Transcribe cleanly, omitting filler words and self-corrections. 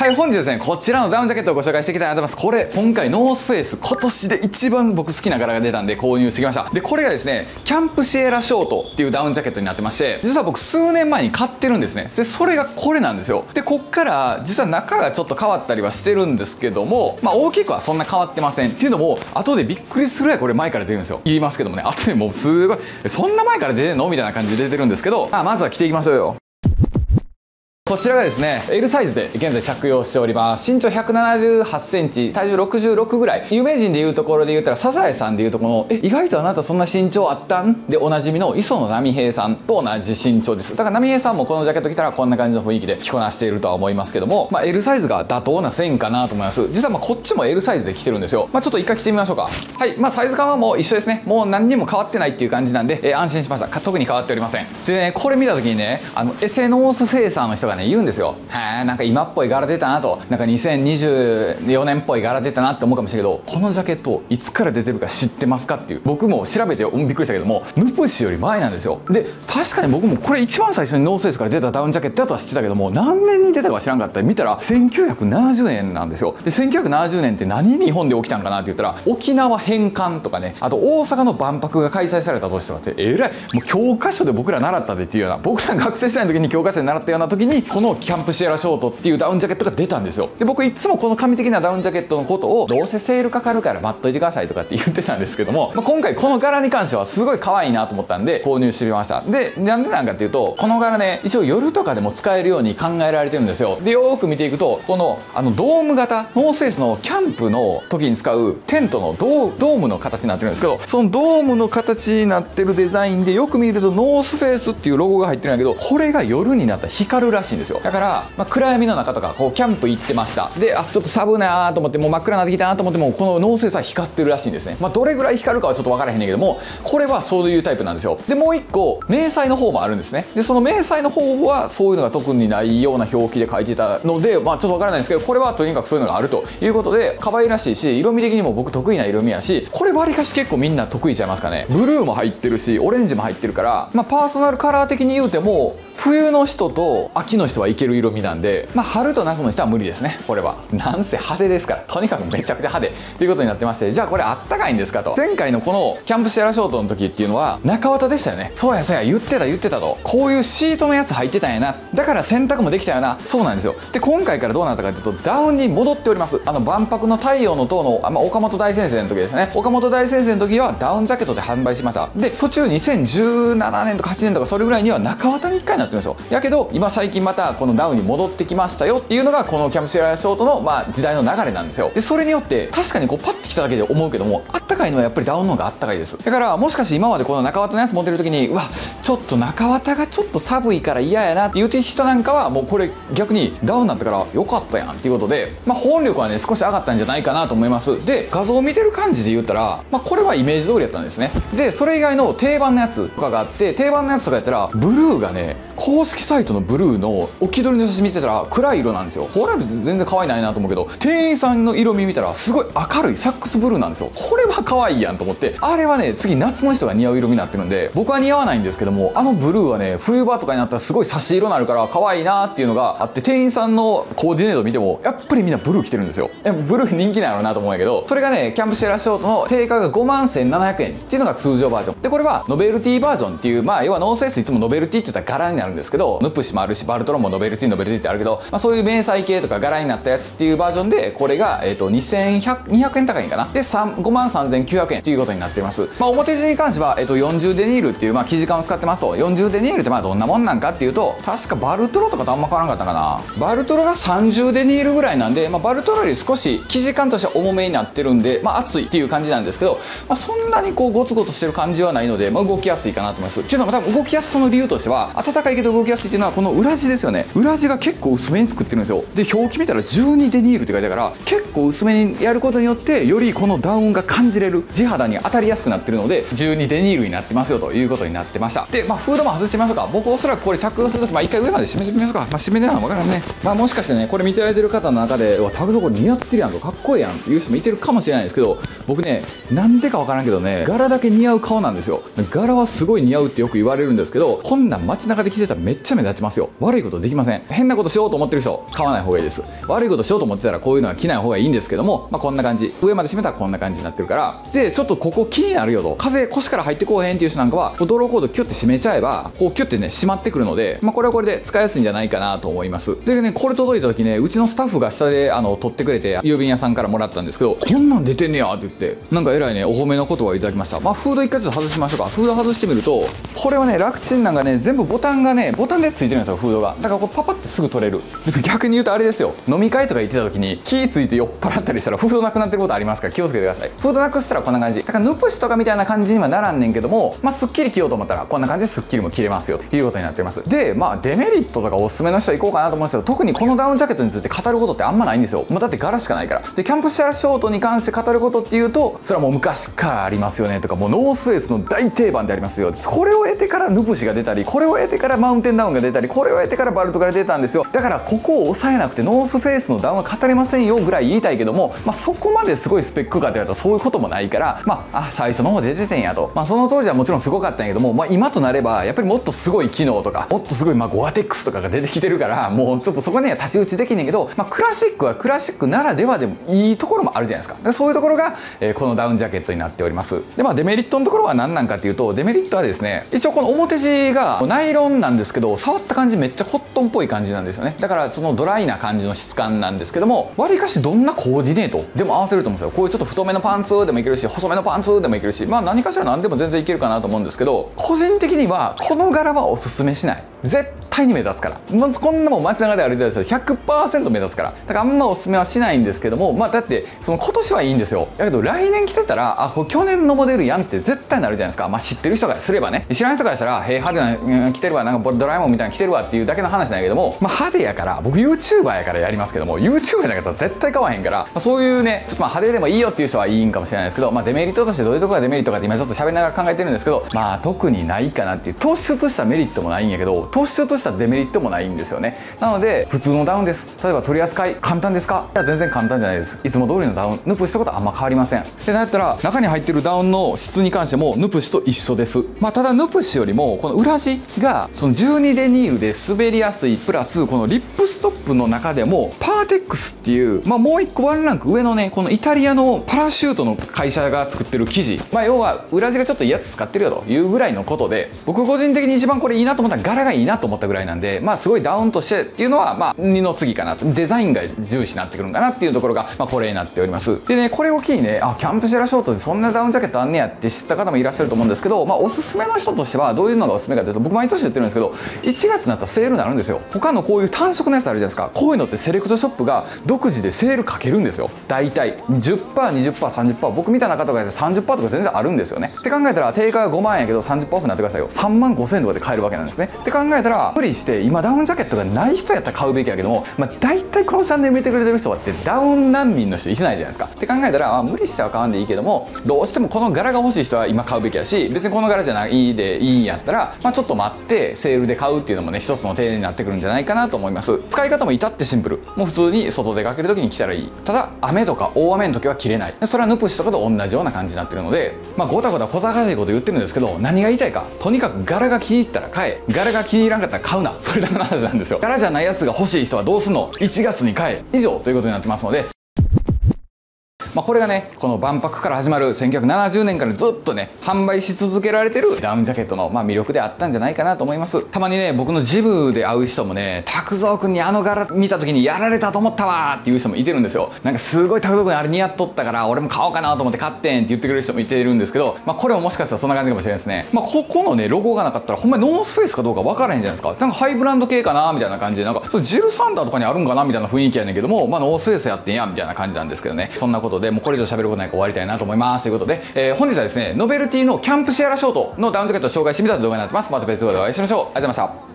はい、本日ですね、こちらのダウンジャケットをご紹介していきたいなと思います。これ、今回ノースフェイス、今年で一番僕好きな柄が出たんで購入してきました。で、これがですね、キャンプシエラショートっていうダウンジャケットになってまして、実は僕数年前に買ってるんですね。で、それがこれなんですよ。で、こっから実は中がちょっと変わったりはしてるんですけども、まあ大きくはそんな変わってません。っていうのも、後でびっくりするぐらいこれ前から出てるんですよ。言いますけどもね、後でもうすごい、そんな前から出てんのみたいな感じで出てるんですけど、まずは着ていきましょうよ。こちらがですね、L サイズで現在着用しております。身長178センチ、体重66ぐらい。有名人でいうところで言ったら、サザエさんでいうとこの、意外とあなたそんな身長あったんでおなじみの磯野波平さんと同じ身長です。だから波平さんもこのジャケット着たらこんな感じの雰囲気で着こなしているとは思いますけども、L サイズが妥当な線かなと思います。実はこっちも L サイズで着てるんですよ。ちょっと一回着てみましょうか。はい、サイズ感はもう一緒ですね。もう何にも変わってないっていう感じなんで、安心しました。特に変わっておりません。でね、これ見た時にね、エセノースフェイサーの人がね、言うんですよ。なんか今っぽい柄出たなと、なんか2024年っぽい柄出たなって思うかもしれないけど、このジャケットいつから出てるか知ってますかっていう。僕も調べてびっくりしたけども、ヌプシより前なんですよ。で、確かに僕もこれ一番最初にノースフェイスから出たダウンジャケットだとは知ってたけども、何年に出たか知らんかったら見たら1970年なんですよ。で、1970年って何日本で起きたんかなって言ったら、沖縄返還とかね、あと大阪の万博が開催された年とかって、えらいもう教科書で僕ら習ったでっていうような、僕ら学生時代の時に教科書で習ったような時に、このキャンプシエラショートっていうダウンジャケットが出たんですよ。で、僕いつもこの神的なダウンジャケットのことを、どうせセールかかるから待っといてくださいとかって言ってたんですけども、今回この柄に関してはすごい可愛いなと思ったんで購入してみました。で、なんでなんかっていうと、この柄ね、一応夜とかでも使えるように考えられてるんですよ。で、よーく見ていくと、このドーム型ノースフェイスのキャンプの時に使うテントのドームの形になってるんですけど、そのドームの形になってるデザインでよく見るとノースフェイスっていうロゴが入ってるんだけど、これが夜になったら光るらしいんですよ。だから、暗闇の中とかこうキャンプ行ってました。で、ちょっと寒いなと思って、もう真っ暗になってきたなと思っても、このノースフェイスは光ってるらしいんですね。どれぐらい光るかはちょっと分からへんねんけども、これはそういうタイプなんですよ。で、もう一個迷彩の方もあるんですね。で、その迷彩の方はそういうのが特にないような表記で書いてたので、ちょっと分からないんですけど、これはとにかくそういうのがあるということで、可愛らしいし、色味的にも僕得意な色味やし、これわりかし結構みんな得意ちゃいますかね。ブルーも入ってるし、オレンジも入ってるから、パーソナルカラー的に言うても冬の人と秋の人はいける色味なんで、春と夏の人は無理ですね。これはなんせ派手ですから、とにかくめちゃくちゃ派手ということになってまして、じゃあこれあったかいんですかと。前回のこのキャンプシェラショートの時っていうのは中綿でしたよね。そうやそうや、言ってたと。こういうシートのやつ入ってたんやな、だから洗濯もできたよな。そうなんですよ。で、今回からどうなったかというと、ダウンに戻っております。万博の太陽の塔の岡本大先生の時ですね。岡本大先生の時はダウンジャケットで販売しました。で、途中2017年とか8年とかそれぐらいには中綿に1回になってるんですよ。やけど今最近またこのダウンに戻ってきましたよっていうのが、このキャンプシェラショートの時代の流れなんですよ。で、それによって確かにこうパッてきただけで思うけども、あったかいのはやっぱりダウンの方があったかいです。だからもしかして今までこの中綿のやつ持ってる時に、うわちょっと中綿がちょっと寒いから嫌やなって言うてる人なんかは、もうこれ逆にダウンになったから良かったやんっていうことで、保温力はね少し上がったんじゃないかなと思います。で、画像を見てる感じで言ったら、これはイメージ通りやったんですね。で、それ以外の定番のやつとかがあって、定番のやつとかやったらブルーがね、公式サイトのブルーの置き撮りの写真見てたら暗い色なんですよ。これは全然可愛いないなと思うけど、店員さんの色味見たらすごい明るいサックスブルーなんですよ。これは可愛いやんと思って、あれはね次夏の人が似合う色味になってるんで、僕は似合わないんですけども、ブルーはね冬場とかになったらすごい差し色になるから可愛いなっていうのがあって、店員さんのコーディネート見てもやっぱりみんなブルー着てるんですよ。ブルー人気なんやろうなと思うんやけど、それがねキャンプシェラショートの定価が51,700円っていうのが通常バージョンで、これはノベルティバージョンっていう、要はノースフェイスいつもノベルティって言ったら柄になるんですけど、ヌプシもあるしバルトロンもノベルティってあるけど、そういう迷彩系とか柄になったやつっていうバージョンで、これが200円高いんかなで53,900円ということになっています。表地に関しては40デニールっていう生地感を使ってますと、40デニールってどんなもんなんかっていうと、確かバルトロとかとあんま変わらなかったかな。バルトロが30デニールぐらいなんで、バルトロより少し生地感としては重めになってるんで、厚いっていう感じなんですけど、そんなにこうゴツゴツしてる感じはないので、動きやすいかなと思います。っていうのも多分動きやすさの理由としては、暖かいけど動きやすいっていうのはこの裏地ですよね。裏地が結構薄めに作ってるんですよ。で、表記見たら12デニールって書いてあるから、結構薄めにやることによってよりこのダウンが感じれれる、地肌に当たりやすくなってるので12デニールになってますよということになってました。で、フードも外してみましょうか。僕おそらくこれ着用するとき、一回上まで締めてみましょうか。締めてないの分からんね。もしかしてね、これ見てられてる方の中で、タクゾこれ似合ってるやんと、かっこいいやんっていう人もいてるかもしれないですけど、僕ね、なんでか分からんけどね、柄だけ似合う顔なんですよ。柄はすごい似合うってよく言われるんですけど、こんなん街中で着てたらめっちゃ目立ちますよ。悪いことできません。変なことしようと思ってる人、買わない方がいいです。悪いことしようと思ってたらこういうのは着ない方がいいんですけども、こんな感じ、上まで締めたらこんな感じになってるから。で、ちょっとここ気になるよと、風腰から入ってこうへんっていう人なんかはドローコードキュッて締めちゃえばこうキュッてね締まってくるので、これはこれで使いやすいんじゃないかなと思います。でね、これ届いた時ね、うちのスタッフが下で取ってくれて、郵便屋さんからもらったんですけど、こんなん出てんねやって言って、なんかえらいねお褒めの言葉をいただきました。フード一回ちょっと外しましょうか。フード外してみると、これはね、楽ちんなんかね、全部ボタンでついてるんですよ、フードが。だからこうパパってすぐ取れる。で逆に言うとあれですよ、飲み会とか行ってた時に気ついて酔っ払ったりしたらフードなくなってることありますから気をつけてください。フードなくしたらこんな感じだから、ヌプシとかみたいな感じにはならんねんけども、すっきり着ようと思ったらこんな感じですっきりも着れますよということになっています。で、デメリットとかおすすめの人は行こうかなと思うんですけど、特にこのダウンジャケットについて語ることってあんまないんですよ。だって柄しかないから。でキャンプシェアショートに関して語ることっていうと、それはもう昔からありますよねとか、もうノースフェイスの大定番でありますよ、これを得てからヌプシが出たり、これを得てからマウンテンダウンが出たり、これを得てからバルトが出たんですよ。だからここを抑えなくてノースフェイスのダウンは語れませんよぐらい言いたいけども、そこまですごいスペックかって言われたらそういうこともないから、最初の方で出ててんやと、その当時はもちろんすごかったんやけども、今となればやっぱりもっとすごい機能とか、もっとすごいゴアテックスとかが出てきてるから、もうちょっとそこには太刀打ちできんねんけど、クラシックはクラシックならではでもいいところもあるじゃないですか。だからそういうところが、このダウンジャケットになっております。でデメリットのところは何なんかっていうと、デメリットはですね、一応この表地がナイロンなんですけど、触った感じめっちゃコットンっぽい感じなんですよね。だからそのドライな感じの質感なんですけども、わりかしどんなコーディネートでも合わせると思うんですよ。こういうちょっと太めのパンツでもいけるし、細めのパンツでもいけるし、何かしら何でも全然いけるかなと思うんですけど、個人的にはこの柄はおすすめしない。絶対に目立つから。まずこんなもん街中で歩いてる人 100% 目立つから。だからあんまおすすめはしないんですけども、だってその今年はいいんですよ。だけど来年着てたら、これ去年のモデルやんって絶対なるじゃないですか。知ってる人からすればね。知らない人からしたら、派手な着てるわ、なんかドラえもんみたいに着てるわっていうだけの話なんやけども、派手やから、僕 YouTuber やからやりますけども、YouTuber じゃなかったら絶対買わへんから、そういうね、ちょっと派手でもいいよっていう人はいいんかもしれないですけど、デメリットとしてどういうところがデメリットかって今ちょっと喋りながら考えてるんですけど、特にないかなっていう、突出したメリットもないんやけど、突出したデメリットもないんですよね。なので普通のダウンです。例えば取り扱い簡単ですか？いや全然簡単じゃないです。いつも通りのダウン、ヌプシとことはあんま変わりません。でなんやったら中に入ってるダウンの質に関してもヌプシと一緒です。ただヌプシよりもこの裏地がその12デニールで滑りやすいプラス、このリップストップの中でもパーテックスっていう、もう一個ワンランク上のね、このイタリアのパラシュートの会社が作ってる生地、要は裏地がちょっといいやつ使ってるよというぐらいのことで、僕個人的に一番これいいなと思ったら柄がいいなと思ったぐらいなんで、すごいダウンとしてっていうのは二の次かなと、デザインが重視になってくるんだなっていうところがこれになっております。でね、これを機にね、キャンプシェラショートでそんなダウンジャケットあんねやって知った方もいらっしゃると思うんですけど、おすすめの人としてはどういうのがおすすめかというと、僕毎年言ってるんですけど、1月になったらセールになるんですよ。他のこういう単色のやつあるじゃないですか。こういうのってセレクトショップが独自でセールかけるんですよ。大体 10%、20%、30%、僕みたいな方が 30% とか全然あるんですよね。って考えたら定価が5万円やけど 30% オフになってくださいよ。3万5千円とかで買えるわけなんですね。って考えたら無理して今ダウンジャケットがない人やったら買うべきやけども、大体このチャンネル見てくれてる人はってダウン難民の人いないじゃないですか。って考えたら無理しては買わんでいいけども、どうしてもこの柄が欲しい人は今買うべきやし、別にこの柄じゃないでいいんやったら、ちょっと待ってセールで買うっていうのもね、一つの手になってくるんじゃないかなと思います。使い方も至ってシンプル。もう普通に外出かける時に着たらいい。ただ雨とか大雨の時は着れない。それはヌプシとかと同じような感じになってるので、ごたごた小賢しいこと言ってるんですけど、何が言いたいか、とにかく柄が気に入ったら買え、柄が気に入らんかったら買うな、それだけの話なんですよ。柄じゃないやつが欲しい人はどうすんの、1月に買え、以上ということになってますので、これがね、この万博から始まる1970年からずっとね販売し続けられてるダウンジャケットの魅力であったんじゃないかなと思います。たまにね、僕のジムで会う人もね、拓三君にあの柄見た時にやられたと思ったわーっていう人もいてるんですよ。なんかすごい拓三君あれ似合っとったから俺も買おうかなと思って買ってんって言ってくれる人もいてるんですけど、これももしかしたらそんな感じかもしれないですね。ここのねロゴがなかったらほんまにノースフェイスかどうか分からへんじゃないですか。なんかハイブランド系かなみたいな感じで、なんかそうジルサンダーとかにあるんかなみたいな雰囲気やねんけども、ノースフェイスやってんやみたいな感じなんですけどね。そんなことでもうこれ以上喋ることないから終わりたいなと思います。ということで、本日はですねノベルティのキャンプシェアラショートのダウンジャケットを紹介してみた動画になってます。また別動画でお会いしましょう。ありがとうございました。